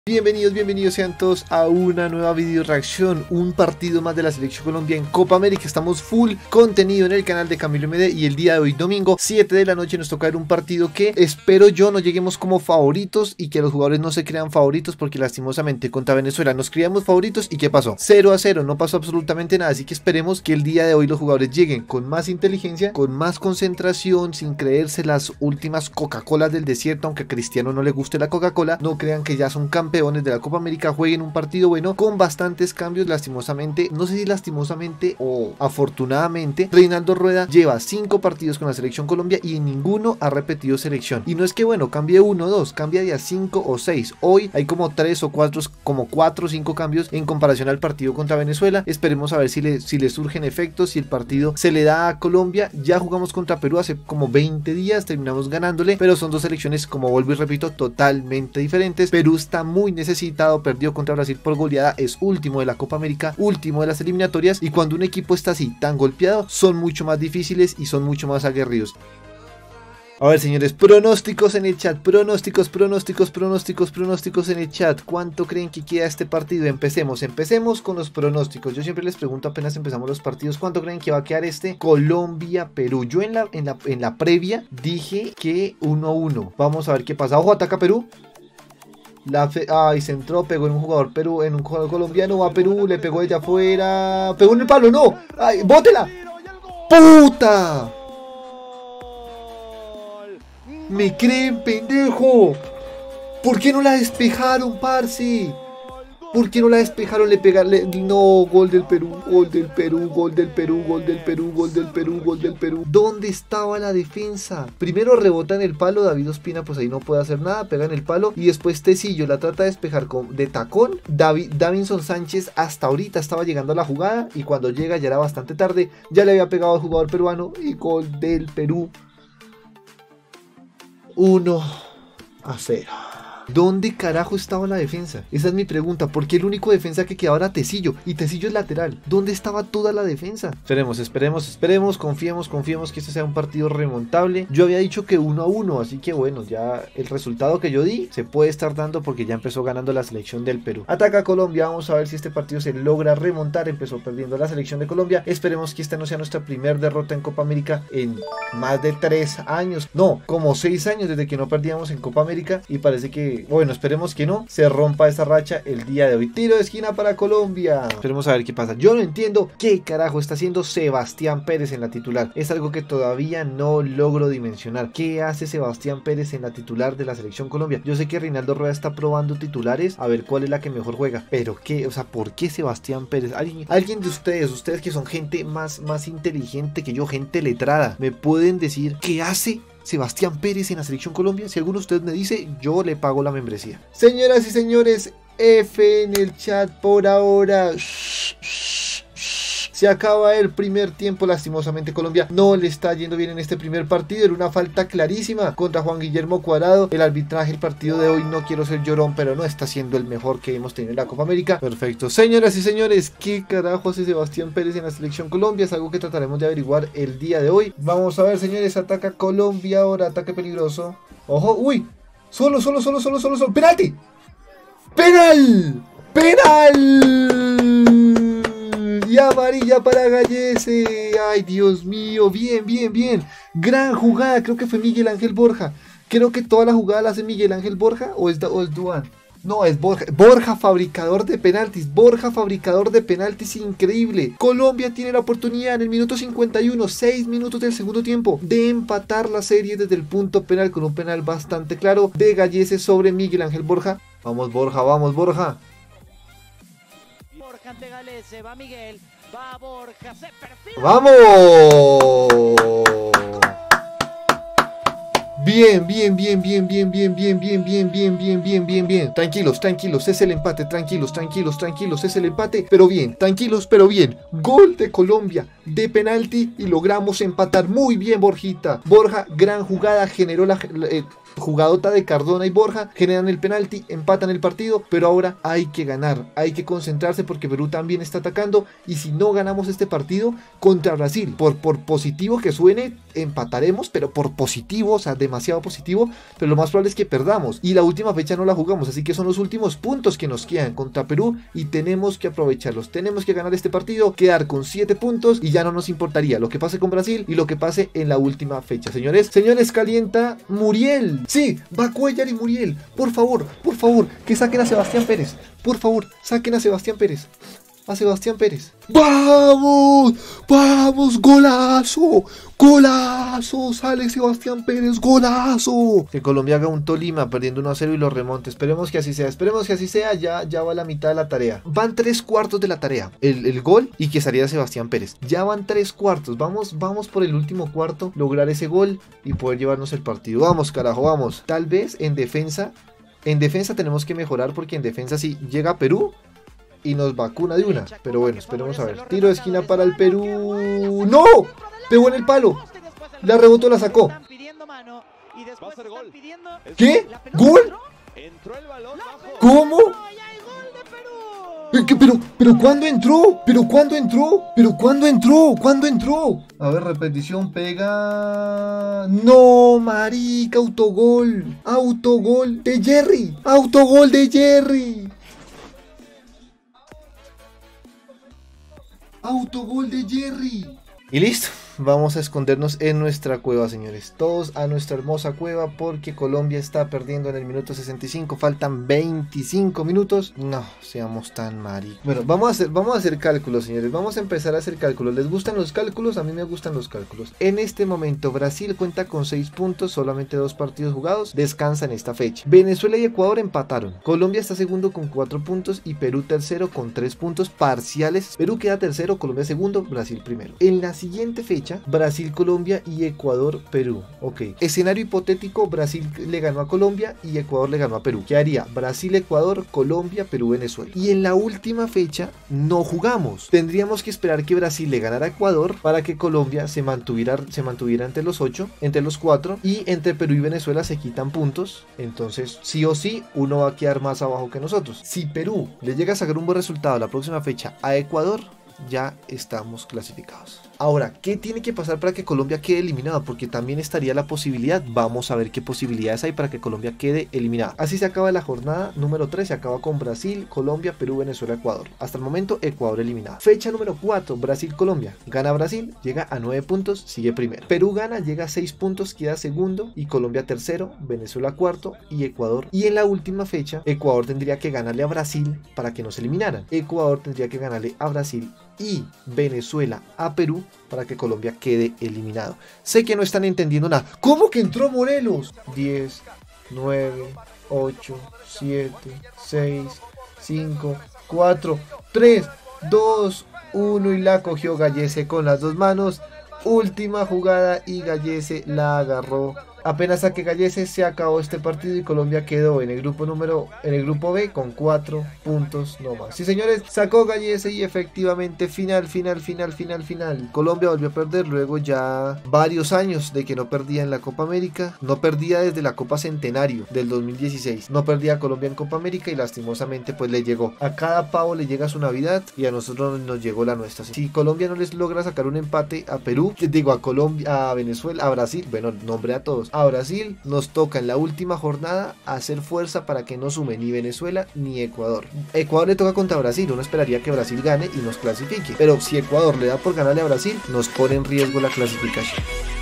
Bienvenidos sean todos a una nueva video reacción, un partido más de la Selección Colombia en Copa América. Estamos full contenido en el canal de Camilo MD y el día de hoy, domingo 7 de la noche, nos toca ver un partido que espero yo no lleguemos como favoritos y que los jugadores no se crean favoritos, porque lastimosamente contra Venezuela nos creíamos favoritos y ¿qué pasó? 0-0, no pasó absolutamente nada, así que esperemos que el día de hoy los jugadores lleguen con más inteligencia, con más concentración, sin creerse las últimas Coca-Colas del desierto, aunque a Cristiano no le guste la Coca-Cola. No crean que ya son campeones de la Copa América, jueguen un partido bueno con bastantes cambios. Lastimosamente, no sé si lastimosamente o afortunadamente, Reinaldo Rueda lleva 5 partidos con la Selección Colombia y en ninguno ha repetido selección, y no es que bueno, cambie 1 o 2, cambia de a 5 o 6. Hoy hay como 3 o 4, como 4 o 5 cambios en comparación al partido contra Venezuela. Esperemos a ver si le surgen efectos, si el partido se le da a Colombia. Ya jugamos contra Perú hace como 20 días, terminamos ganándole, pero son dos selecciones, como vuelvo y repito, totalmente diferentes. Perú está muy necesitado, perdió contra Brasil por goleada, es último de la Copa América, último de las eliminatorias, y cuando un equipo está así tan golpeado, son mucho más difíciles y son mucho más aguerridos. A ver, señores, pronósticos en el chat, pronósticos en el chat. ¿Cuánto creen que queda este partido? Empecemos con los pronósticos. Yo siempre les pregunto apenas empezamos los partidos, ¿cuánto creen que va a quedar este Colombia-Perú? Yo en la previa dije que 1-1. Vamos a ver qué pasa. Ojo, ataca Perú. Ay, se entró, pegó en un jugador Perú, en un jugador colombiano, va a Perú, le pegó desde afuera, pegó en el palo, no, ay, bótela, puta, me creen, pendejo, ¿por qué no la despejaron, parce? ¿Por qué no la despejaron? Le pegarle. No, gol del Perú, gol del Perú, gol del Perú, gol del Perú, gol del Perú, gol del Perú. ¿Dónde estaba la defensa? Primero rebota en el palo, David Ospina pues ahí no puede hacer nada, pega en el palo, y después Tecillo la trata de despejar de tacón. Davinson Sánchez hasta ahorita estaba llegando a la jugada, y cuando llega ya era bastante tarde, ya le había pegado al jugador peruano, y gol del Perú. 1-0. ¿Dónde carajo estaba la defensa? Esa es mi pregunta, porque el único defensa que quedaba era Tecillo, y Tecillo es lateral. ¿Dónde estaba toda la defensa? Esperemos, confiemos que este sea un partido remontable. Yo había dicho que 1-1, así que bueno, ya el resultado que yo di se puede estar dando, porque ya empezó ganando la selección del Perú. Ataca Colombia, vamos a ver si este partido se logra remontar. Empezó perdiendo la selección de Colombia. Esperemos que esta no sea nuestra primera derrota en Copa América en más de 3 años. No, como 6 años desde que no perdíamos en Copa América, y parece que, bueno, esperemos que no se rompa esa racha el día de hoy. Tiro de esquina para Colombia. Esperemos a ver qué pasa. Yo no entiendo qué carajo está haciendo Sebastián Pérez en la titular. Es algo que todavía no logro dimensionar. ¿Qué hace Sebastián Pérez en la titular de la Selección Colombia? Yo sé que Reinaldo Rueda está probando titulares, a ver cuál es la que mejor juega, pero ¿qué? O sea, ¿por qué Sebastián Pérez? Alguien de ustedes que son gente más inteligente que yo, gente letrada, ¿me pueden decir qué hace Sebastián Pérez en la Selección Colombia? Si alguno de ustedes me dice, yo le pago la membresía. Señoras y señores, F en el chat por ahora. Se acaba el primer tiempo. Lastimosamente Colombia no le está yendo bien en este primer partido. Era una falta clarísima contra Juan Guillermo Cuadrado. El arbitraje, el partido de hoy, no quiero ser llorón, pero no está siendo el mejor que hemos tenido en la Copa América. Perfecto. Señoras y señores, ¿qué carajo hace Sebastián Pérez en la Selección Colombia? Es algo que trataremos de averiguar el día de hoy. Vamos a ver, señores, ataca Colombia ahora, ataque peligroso. Ojo, uy, solo. ¡Penalti! ¡Penal! Y amarilla para Gallese. Ay, Dios mío, bien. Gran jugada, creo que fue Miguel Ángel Borja. Creo que toda la jugada la hace Miguel Ángel Borja, o es Duan. No, es Borja. Borja, fabricador de penaltis. Increíble. Colombia tiene la oportunidad en el minuto 51, 6 minutos del segundo tiempo, de empatar la serie desde el punto penal, con un penal bastante claro de Gallese sobre Miguel Ángel Borja. Vamos, Borja. Ante Gallese, va Miguel, va Borja, se perfila. ¡Vamos! Bien. Tranquilos, es el empate, tranquilos, es el empate, pero bien, tranquilos, pero bien. Gol de Colombia de penalti y logramos empatar. Muy bien, Borjita. Borja, gran jugada, generó jugadota de Cardona y Borja, generan el penalti, empatan el partido, pero ahora hay que ganar, hay que concentrarse porque Perú también está atacando y si no ganamos este partido contra Brasil, por positivo que suene, empataremos, pero por positivo, o sea, demasiado positivo, pero lo más probable es que perdamos y la última fecha no la jugamos, así que son los últimos puntos que nos quedan contra Perú y tenemos que aprovecharlos, tenemos que ganar este partido, quedar con 7 puntos y ya no nos importaría lo que pase con Brasil y lo que pase en la última fecha. Señores, calienta Muriel. Sí, va Cuellar y Muriel. Por favor, que saquen a Sebastián Pérez. Por favor, saquen a Sebastián Pérez. A Sebastián Pérez. ¡Vamos! ¡Vamos! ¡Golazo! ¡Golazo! Sale Sebastián Pérez, ¡golazo! Que Colombia haga un Tolima perdiendo 1-0 y lo remonte. Esperemos que así sea, ya va la mitad de la tarea. Van 3/4 de la tarea. El gol y que saliera Sebastián Pérez. Ya van 3/4. Vamos por el último cuarto, lograr ese gol y poder llevarnos el partido. Vamos, carajo, vamos. Tal vez en defensa tenemos que mejorar porque en defensa sí llega Perú y nos vacuna de una, pero bueno, esperemos a ver. Tiro de esquina para el Perú. ¡No! Pegó en el palo. La rebotó, la sacó. ¿Qué? ¿Gol? ¿Cómo? ¿Pero cuándo entró? ¿Cuándo entró? A ver, repetición, pega. No, marica, autogol de Jerry. Autogol de Jerry. Y listo, vamos a escondernos en nuestra cueva, señores. Todos a nuestra hermosa cueva porque Colombia está perdiendo en el minuto 65. Faltan 25 minutos. No, seamos tan maricos. Bueno, vamos a hacer cálculos, señores. Vamos a empezar a hacer cálculos. ¿Les gustan los cálculos? A mí me gustan los cálculos. En este momento Brasil cuenta con 6 puntos, solamente 2 partidos jugados. Descansa en esta fecha. Venezuela y Ecuador empataron. Colombia está segundo con 4 puntos y Perú tercero con 3 puntos parciales. Perú queda tercero, Colombia segundo, Brasil primero. En la siguiente fecha, Brasil, Colombia y Ecuador, Perú. Ok. Escenario hipotético, Brasil le ganó a Colombia y Ecuador le ganó a Perú. ¿Qué haría? Brasil, Ecuador, Colombia, Perú, Venezuela. Y en la última fecha no jugamos. Tendríamos que esperar que Brasil le ganara a Ecuador para que Colombia se mantuviera entre los 8, entre los 4 y entre Perú y Venezuela se quitan puntos. Entonces, sí o sí, uno va a quedar más abajo que nosotros. Si Perú le llega a sacar un buen resultado la próxima fecha a Ecuador, ya estamos clasificados. Ahora, ¿qué tiene que pasar para que Colombia quede eliminada? Porque también estaría la posibilidad, vamos a ver qué posibilidades hay para que Colombia quede eliminada. Así se acaba la jornada número 3, se acaba con Brasil, Colombia, Perú, Venezuela, Ecuador. Hasta el momento, Ecuador eliminado. Fecha número 4, Brasil-Colombia. Gana Brasil, llega a 9 puntos, sigue primero. Perú gana, llega a 6 puntos, queda segundo y Colombia tercero, Venezuela cuarto y Ecuador. Y en la última fecha, Ecuador tendría que ganarle a Brasil para que no se eliminaran. Ecuador tendría que ganarle a Brasil y Venezuela a Perú para que Colombia quede eliminado. Sé que no están entendiendo nada. ¿Cómo que entró Morelos? 10, 9, 8, 7, 6, 5, 4, 3, 2, 1 y la cogió Gallese con las dos manos. Última jugada y Gallese la agarró. Apenas saque Gallese se acabó este partido y Colombia quedó en el grupo B con 4 puntos nomás. Sí, señores, sacó Gallese y efectivamente final. Colombia volvió a perder luego ya varios años de que no perdía en la Copa América. No perdía desde la Copa Centenario del 2016. No perdía Colombia en Copa América y lastimosamente pues le llegó. A cada pavo le llega su Navidad y a nosotros nos llegó la nuestra. Si Colombia no les logra sacar un empate a Perú, digo a Colombia, a Venezuela, a Brasil, bueno, nombre a todos. A Brasil nos toca en la última jornada hacer fuerza para que no sume ni Venezuela ni Ecuador. Ecuador le toca contra Brasil, uno esperaría que Brasil gane y nos clasifique, pero si Ecuador le da por ganarle a Brasil, nos pone en riesgo la clasificación.